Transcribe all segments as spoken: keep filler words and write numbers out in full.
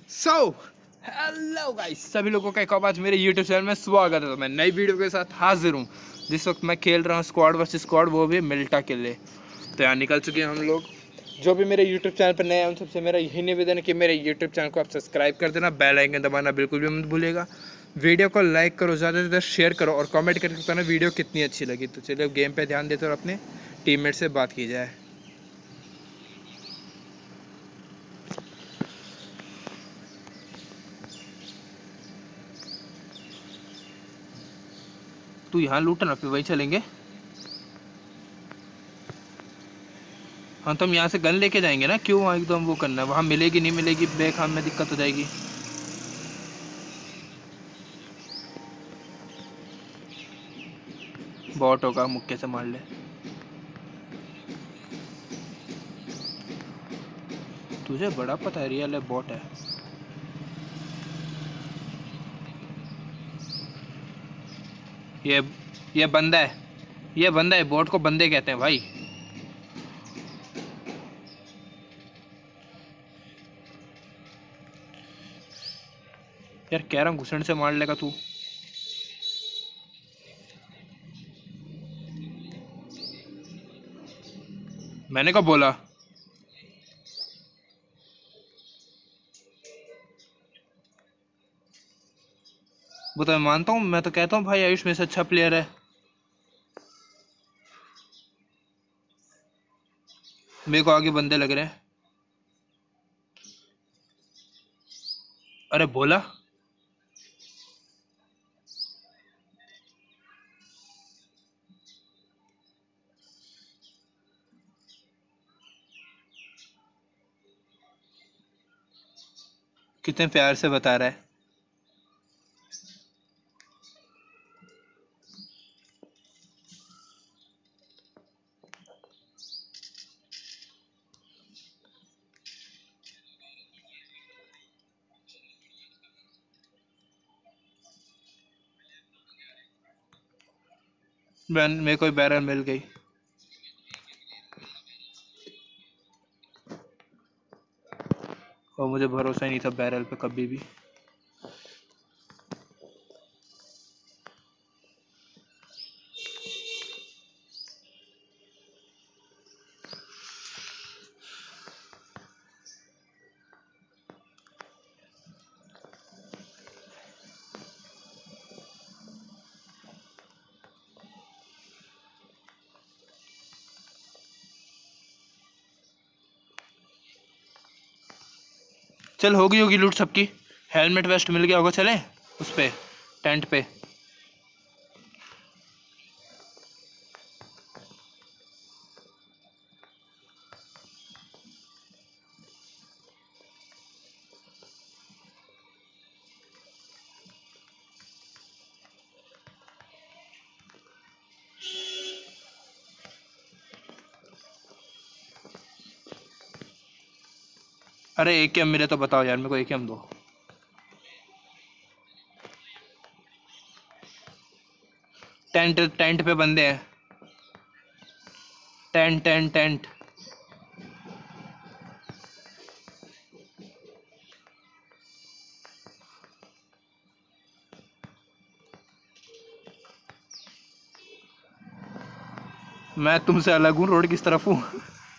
So hello guys, सभी लोगों का एक और आज मेरे यूट्यूब चैनल में स्वागत है। तो मैं नई वीडियो के साथ हाजिर हूँ। जिस वक्त मैं खेल रहा हूँ स्क्वाड वर्सेस स्क्वाड, वो भी मिल्टा के लिए। तो यहाँ निकल चुके हैं हम लोग। जो भी मेरे यूट्यूब चैनल पर नए हैं उन सबसे मेरा यही निवेदन है कि मेरे यूट्यूब चैनल को आप सब्सक्राइब कर देना, बेल आइकन दबाना बिल्कुल भी मत भूलिएगा। वीडियो को लाइक करो, ज़्यादा से ज़्यादा शेयर करो और कमेंट करके बताना वीडियो कितनी अच्छी लगी। तो चलिए अब गेम पे ध्यान देते और अपने टीममेट से बात की जाए। तू यहाँ लूटना, फिर वहीं चलेंगे। हाँ तो हम यहाँ से गन लेके जाएंगे ना, क्यों वहाँ एकदम वो करना है? वहाँ मिलेगी नहीं मिलेगी, बेखाम में दिक्कत हो जाएगी। बॉट होगा, मुक्के से मार ले। तुझे बड़ा पता है, रियल है बॉट है। ये ये बंदा है, ये बंदा है। बॉट को बंदे कहते हैं भाई। यार कह रहा हूँ घुसण से मार लेगा तू। मैंने कब बोला? वो तो मैं मानता हूँ, मैं तो कहता हूँ भाई आयुष में से अच्छा प्लेयर है। मेरे को आगे बंदे लग रहे हैं। अरे बोला। कितने प्यार से बता रहा है। मैं मेरे को बैरल मिल गई। और मुझे भरोसा ही नहीं था बैरल पे कभी भी। चल हो गई होगी लूट सबकी। हेलमेट वेस्ट मिल गया होगा, चले उस पे टेंट पे। अरे एक के एम मिले तो बताओ यार, मेरे को एक के एम दो। टेंट टेंट पे बंदे हैं। Tent tent tent. मैं तुमसे अलग हूँ, रोड किस तरफ हूँ?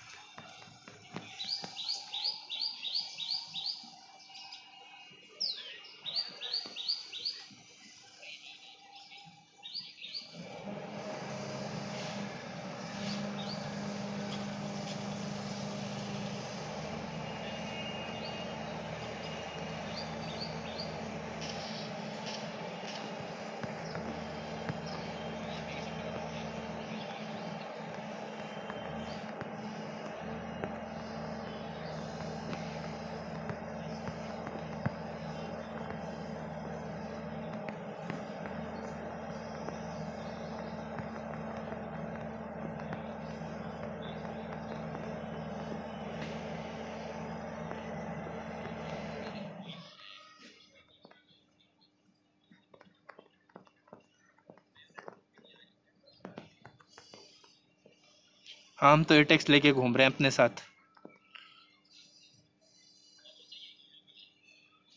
हम तो एटेक्स लेके घूम रहे हैं अपने साथ।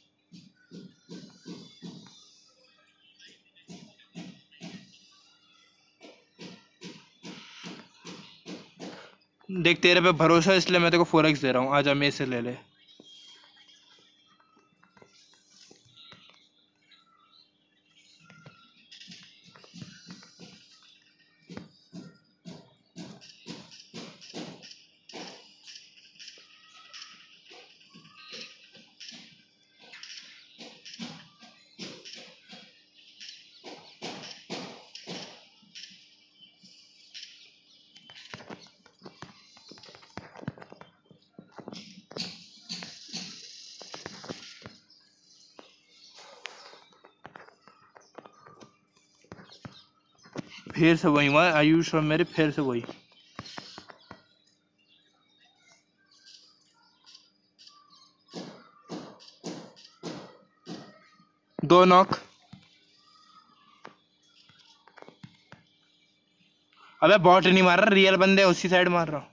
देख तेरे पे भरोसा है इसलिए मैं तेरे को फोर एक्स दे रहा हूँ, आजा मेरे से ले ले। फिर से वही हुआ आयुष और मेरे, फिर से वही। दो नॉक। अबे बॉट नहीं मार रहा, रियल बंदे उसी साइड मार रहा हूँ।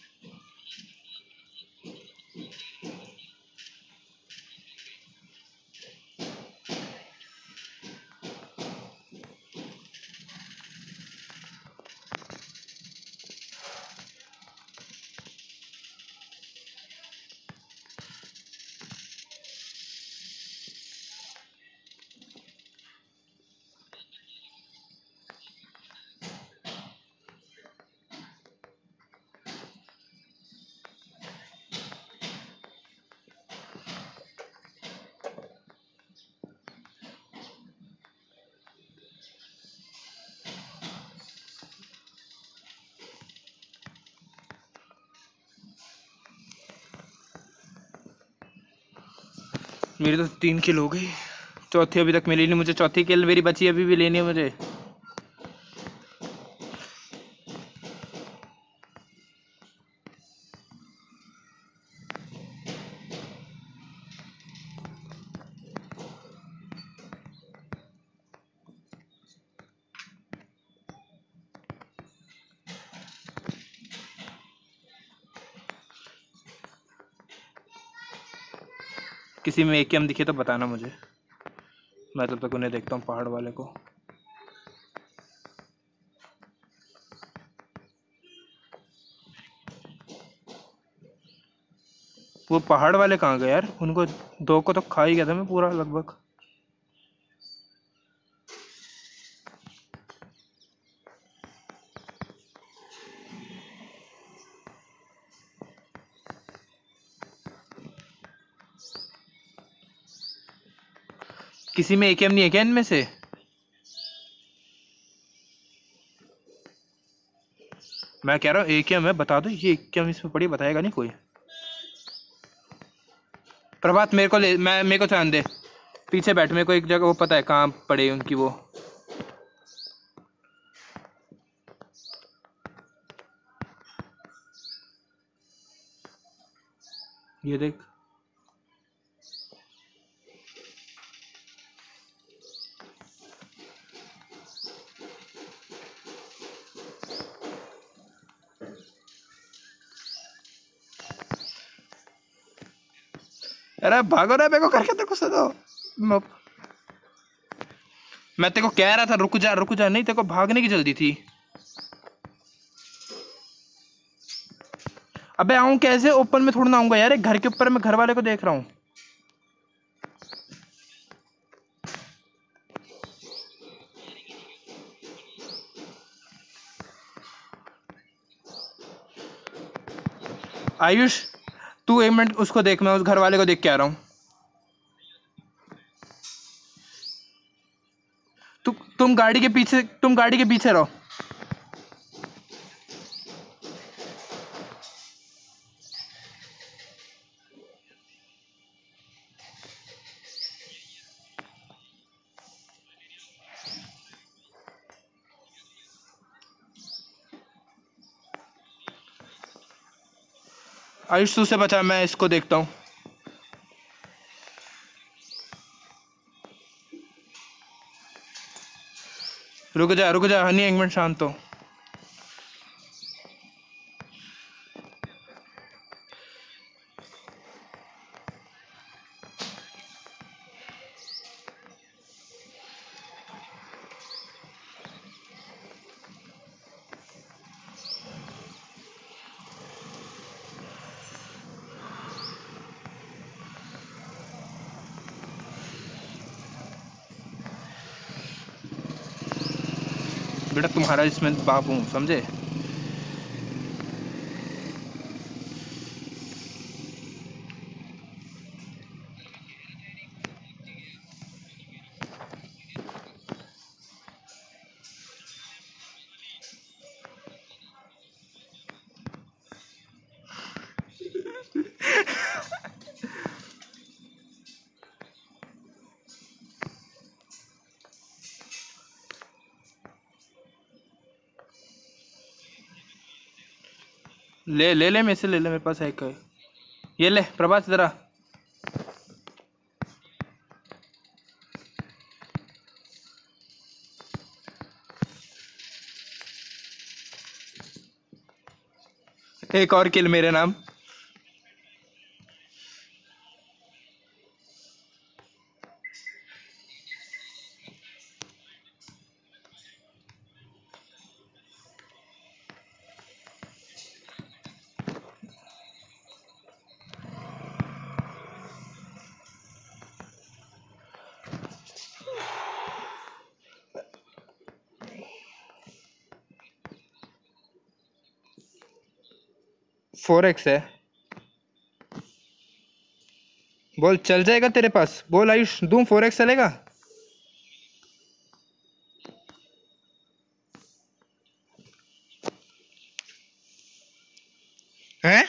मेरी तो तीन किल हो गई, चौथी अभी तक मिली नहीं मुझे। चौथी किल मेरी बची, अभी भी लेनी है मुझे। किसी में एक एम दिखे तो बताना मुझे, मैं तब तक उन्हें देखता हूँ पहाड़ वाले को। वो पहाड़ वाले कहाँ गए यार? उनको दो को तो खा ही गया था मैं पूरा लगभग। किसी में एक एम नहीं है क्या इनमें से? मैं कह रहा हूँ एक एम है, बता दो। ये एक एम इसमें पड़ी, बताएगा नहीं कोई। प्रभात मेरे को ले, मैं मेरे को ध्यान दे, पीछे बैठ। मेरे को एक जगह वो पता है कहाँ पड़े उनकी वो। ये देख, अरे भागो ना, मेरे को करके तेरे को सदो। मैं मैं तेरे को कह रहा था रुक जा रुक जा, नहीं तेरे को भागने की जल्दी थी। अबे आऊं कैसे? ओपन में थोड़ा ना आऊंगा यार, एक घर के ऊपर मैं घर वाले को देख रहा हूँ। आयुष तू एक मिनट उसको देख, मैं उस घर वाले को देख के आ रहा हूँ। तु, तुम गाड़ी के पीछे तुम गाड़ी के पीछे रहो। आयुष तू से बचा, मैं इसको देखता हूँ। रुक जा रुक जा हनी, एक मिनट शांत हो। बेटा तुम्हारा इसमें बाप हूँ, समझे? ले ले ले मेरे से ले ले, मेरे पास है एक। ये ले प्रभास जरा। एक और किल मेरे नाम। फोर एक्स है। बोल चल जाएगा तेरे पास? बोल आयुष, दूं फोर एक्स चलेगा? हैं?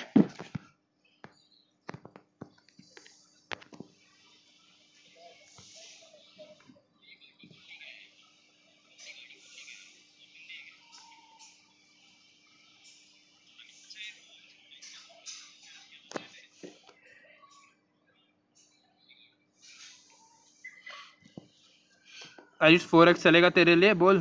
आयुष फोर एक्स चलेगा तेरे लिए? बोल।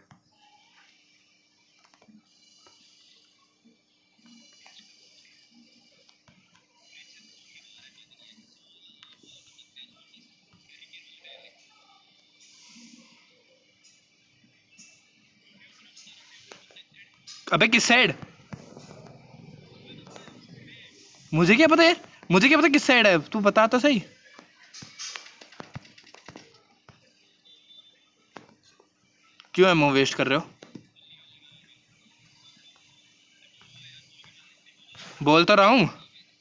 अबे किस साइड? मुझे क्या पता यार, मुझे क्या पता किस साइड है, तू बता तो सही। क्यों एमओ वेस्ट कर रहे हो? बोल तो रहा हूँ।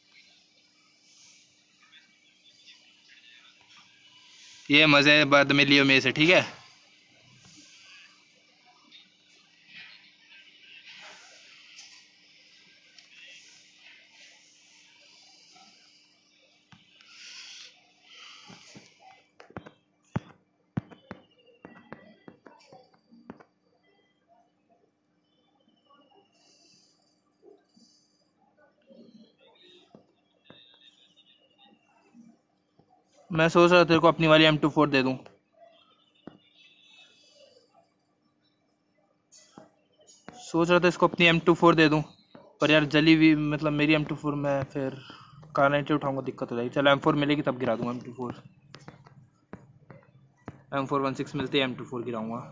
ये मजे बाद में लियो मेरे से, ठीक है? मैं सोच रहा था तेरे को अपनी वाली एम टू फोर दे दूं। सोच रहा था इसको अपनी एम टू फोर दे दूं, पर यार जली हुई, मतलब मेरी एम टू फोर में फिर कार नाइनटी उठाऊंगा, दिक्कत हो जाएगी। चल एम फोर मिलेगी तब गिरा दूंगा M two four. M four one six मिलती है, एम टू फोर गिराऊंगा।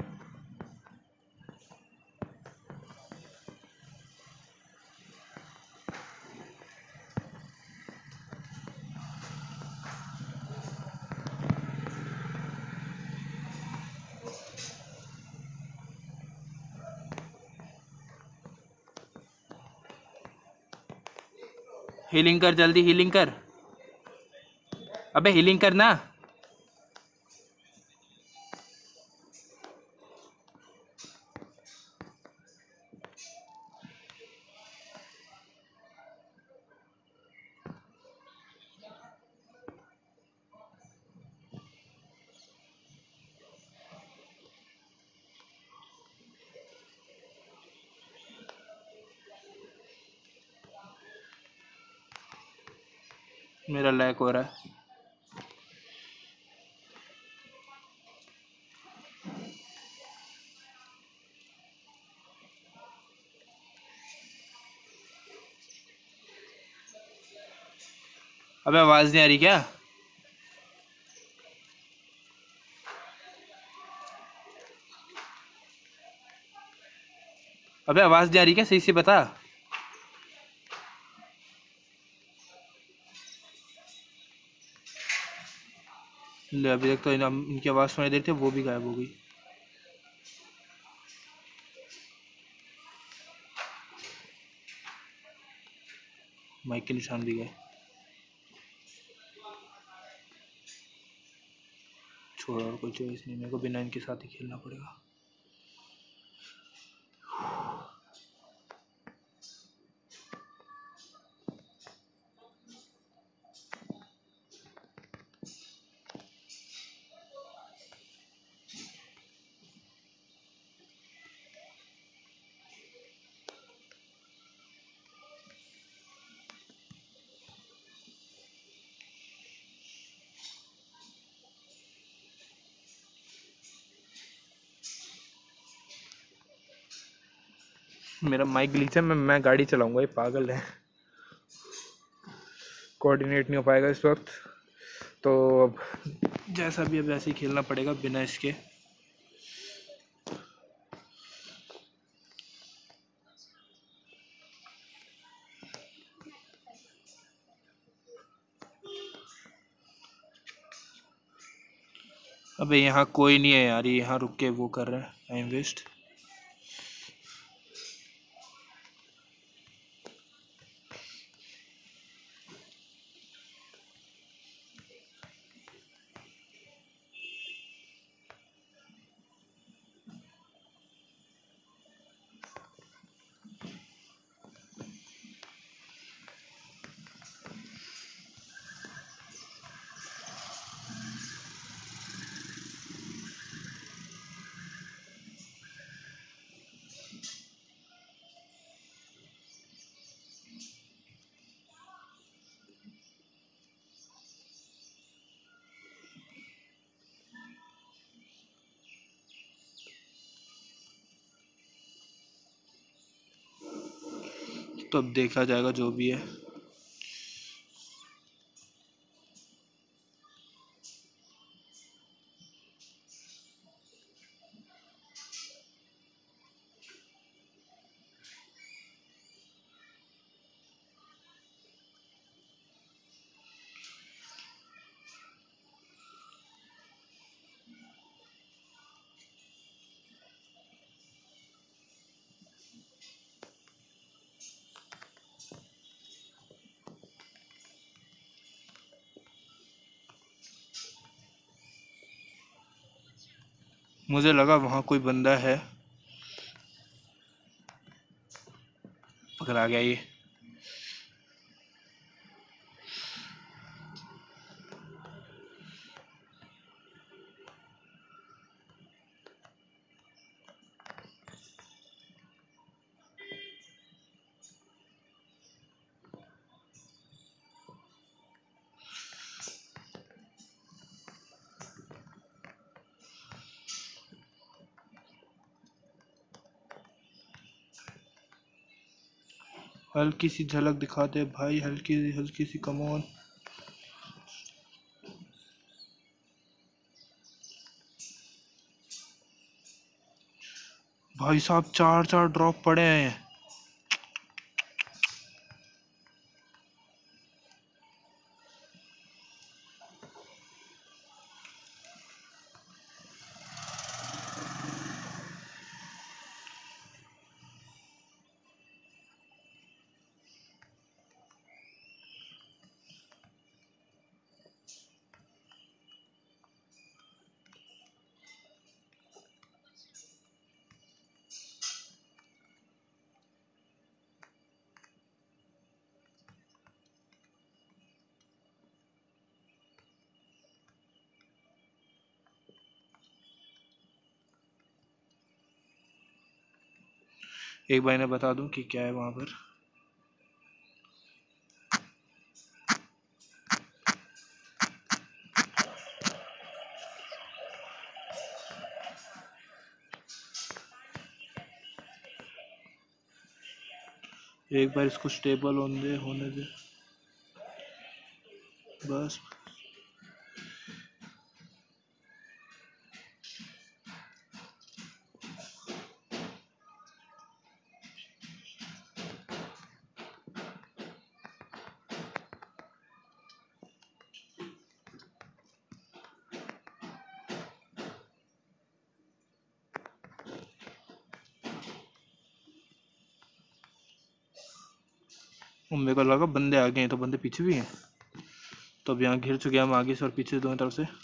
हीलिंग कर, जल्दी हीलिंग कर। अबे हीलिंग कर ना। मेरा लैग हो रहा है। अबे आवाज नहीं आ रही क्या? अबे आवाज नहीं आ रही क्या? सही से बता। ले अभी तक तो इन, इनकी आवाज सुनाई दे रही थी, वो भी गायब हो गई। माइक के निशान भी गए। छोड़, और कोई चॉइस नहीं, मेरे को बिना इनके साथ ही खेलना पड़ेगा। मेरा माइक ग्लिच है, मैं मैं गाड़ी चलाऊंगा, ये पागल है, कोऑर्डिनेट नहीं हो पाएगा इस वक्त। तो अब जैसा भी अब ऐसे ही खेलना पड़ेगा बिना इसके। अबे यहाँ कोई नहीं है यार, ये यहाँ रुक के वो कर रहे हैं टाइम वेस्ट। तो अब देखा जाएगा जो भी है। मुझे लगा वहां कोई बंदा है, पकड़ा गया ये। हल्की सी झलक दिखाते भाई, हल्की हल्की सी, कम ऑन। भाई साहब चार चार ड्रॉप पड़े हैं। एक भाई ने बता दूं कि क्या है वहां पर। एक बार इसको स्टेबल होने दे होने दे बस। मेरे को लगा बंदे आगे हैं, तो बंदे पीछे भी हैं। तो अब यहाँ घिर चुके हैं हम आगे से और पीछे दोनों तरफ से।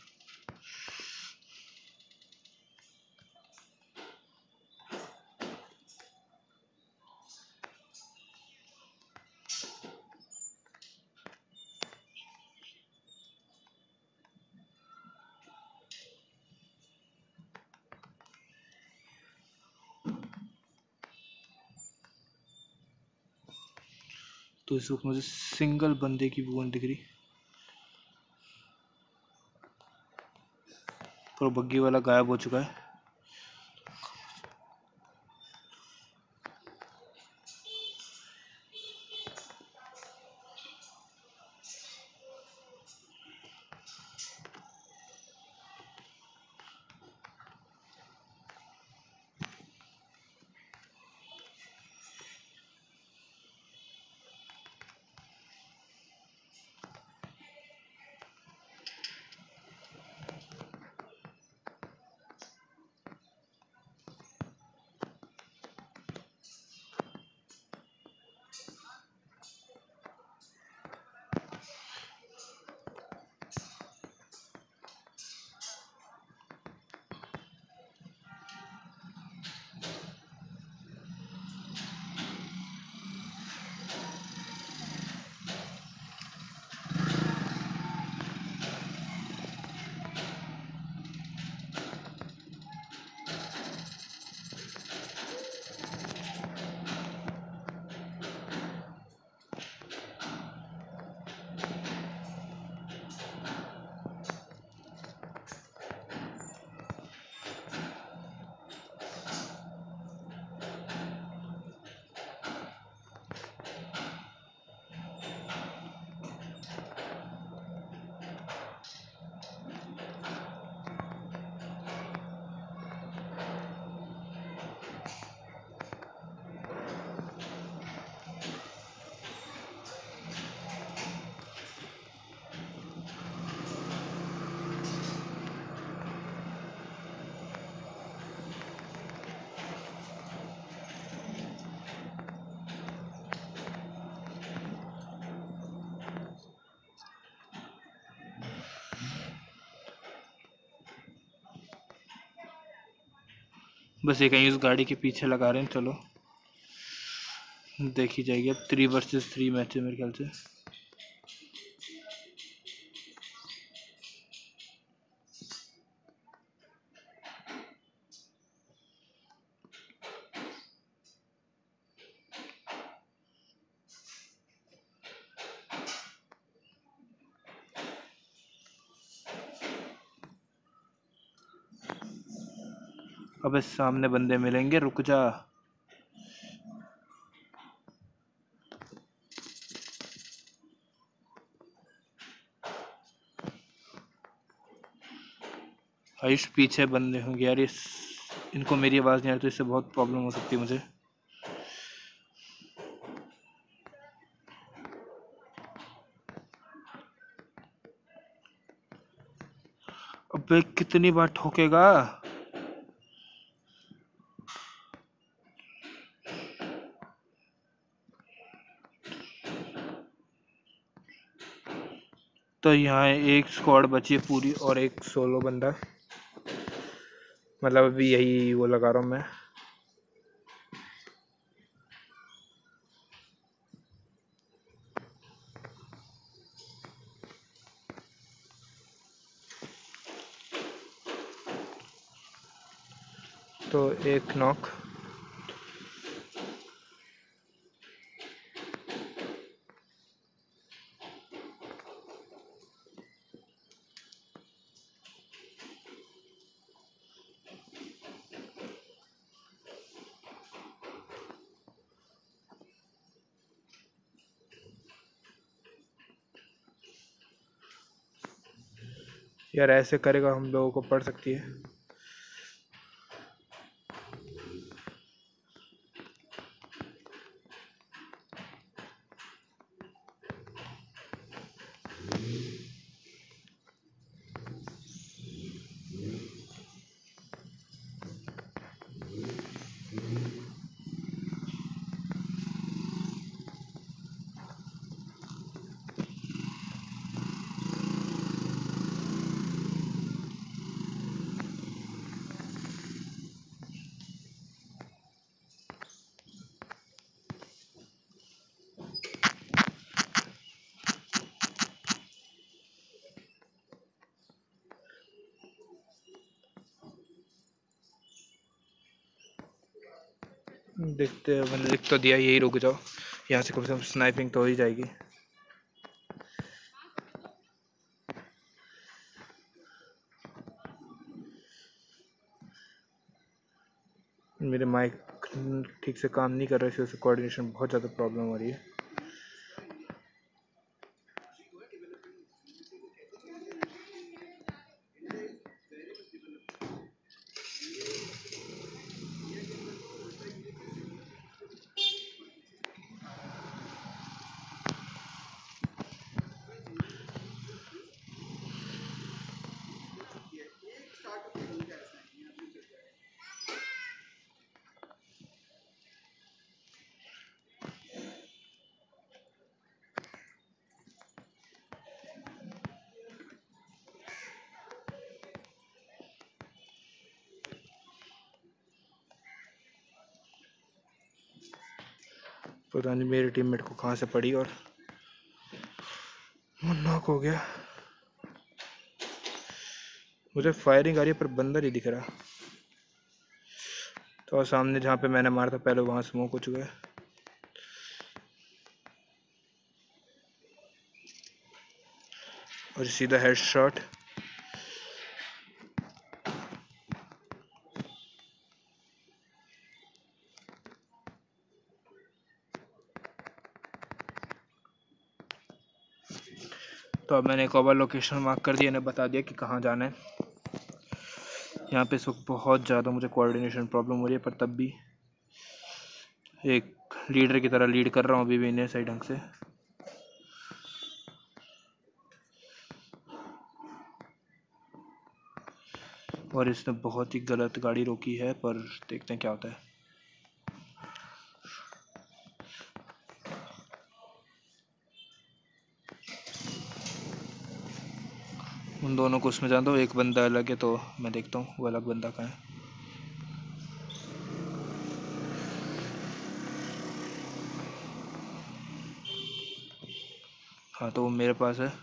तो इस वक्त मुझे सिंगल बंदे की बूंद दिख रही। पर बग्गी वाला गायब हो चुका है। बस ये कहीं उस गाड़ी के पीछे लगा रहे हैं। चलो देखी जाएगी अब। थ्री वर्सेस थ्री मैच है मेरे ख्याल से। अबे सामने बंदे मिलेंगे, रुक जा। आयुष पीछे बंदे होंगे यार। इस इनको मेरी आवाज़ नहीं आ रही तो इससे बहुत प्रॉब्लम हो सकती है मुझे। अबे कितनी बार ठोकेगा। तो यहाँ एक स्क्वाड बची है पूरी और एक सोलो बंदा। मतलब अभी यही वो लगा रहा हूँ मैं। तो एक नॉक। यार ऐसे करेगा हम लोगों को पड़ सकती है। देखते हैं, मैंने लिख तो दिया यही रुक जाओ, यहाँ से कम से कम स्नाइपिंग तो हो ही जाएगी। मेरे माइक ठीक से काम नहीं कर रहे थे, उससे कोऑर्डिनेशन बहुत ज़्यादा प्रॉब्लम हो रही है। पता नहीं मेरे टीममेट को कहाँ से पड़ी और वो नॉक हो गया। मुझे फायरिंग आ रही है पर बंदा नहीं दिख रहा। तो सामने जहाँ पे मैंने मारा था पहले वहाँ स्मोक हो चुका है। और सीधा हेडशॉट। तो अब मैंने एक और लोकेशन मार्क कर दिया, इन्हें बता दिया कि कहाँ जाना है। यहाँ पे इस वक्त बहुत ज़्यादा मुझे कोऑर्डिनेशन प्रॉब्लम हो रही है, पर तब भी एक लीडर की तरह लीड कर रहा हूँ अभी भी इन्हें सही ढंग से। और इसने बहुत ही गलत गाड़ी रोकी है, पर देखते हैं क्या होता है। उन दोनों को उसमें जान दो, एक बंदा अलग है तो मैं देखता हूँ वो अलग बंदा कहाँ है। हाँ तो वो मेरे पास है।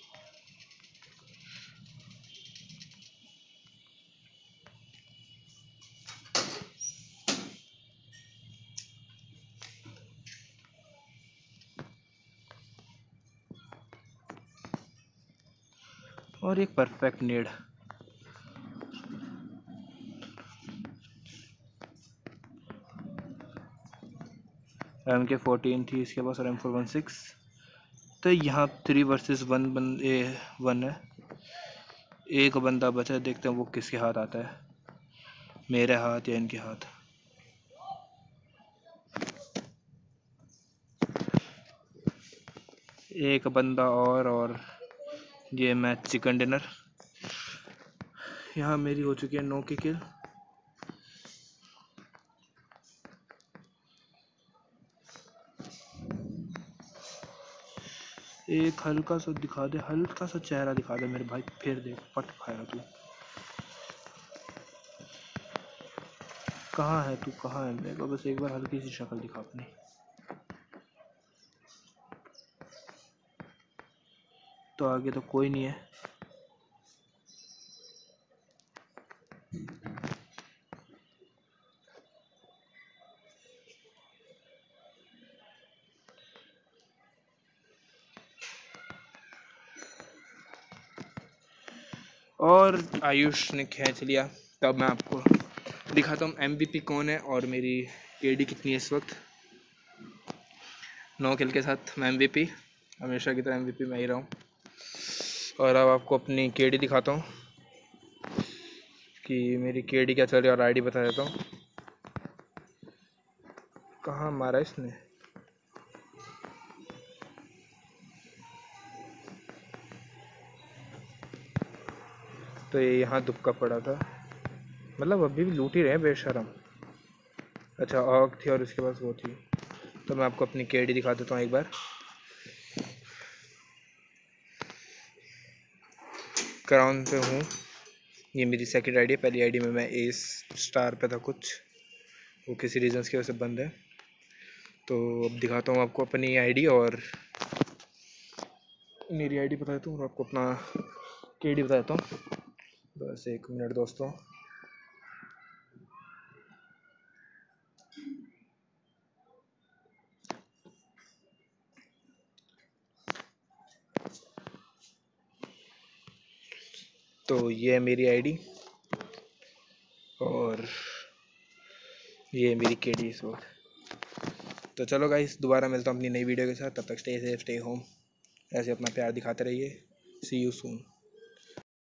और एक परफेक्ट नेड। एम के फोर्टीन थी इसके पास और एम फोर वन सिक्स। तो यहाँ थ्री वर्सेस वन बंदे वन है, एक बंदा बचा है। देखते हैं वो किसके हाथ आता है, मेरे हाथ या इनके हाथ। एक बंदा और और ये मैच चिकन डिनर। यहाँ मेरी हो चुकी है नौ की किल। एक हल्का सा दिखा दे, हल्का सा चेहरा दिखा दे मेरे भाई, फिर देख पट खाएगा तू। कहाँ है तू, कहाँ है? मेरे को बस एक बार हल्की सी शक्ल दिखा अपनी। तो आगे तो कोई नहीं है। और आयुष ने खींच लिया। तब मैं आपको दिखाता हूँ एमवीपी कौन है और मेरी केडी कितनी है इस वक्त। नौ किल के साथ मैं एमवीपी, हमेशा की तरह एमवीपी मैं ही रहा हूँ। और अब आपको अपनी केडी दिखाता हूँ कि मेरी केडी क्या चल रही है और आईडी बता देता हूँ। कहाँ मारा इसने? तो ये यहाँ दुक्का पड़ा था, मतलब अभी भी लूट ही रहे हैं बेशरम। अच्छा ऑग थी और उसके पास वो थी। तो मैं आपको अपनी केडी दिखा देता हूँ एक बार। क्राउन पे हूँ, ये मेरी सेकंड आईडी है। पहली आईडी में मैं एस स्टार पे था कुछ, वो किसी रीजंस की वजह से बंद है। तो अब दिखाता हूँ आपको अपनी आईडी और मेरी आईडी बता देता हूँ और आपको अपना केडी बता देता हूँ। बस एक मिनट दोस्तों। तो ये है मेरी आईडी और ये है मेरी केडी इस वक्त। तो चलो गाइस, दोबारा मिलता हूँ अपनी नई वीडियो के साथ। तब तक स्टे सेफ, स्टे होम, ऐसे अपना प्यार दिखाते रहिए। See you soon.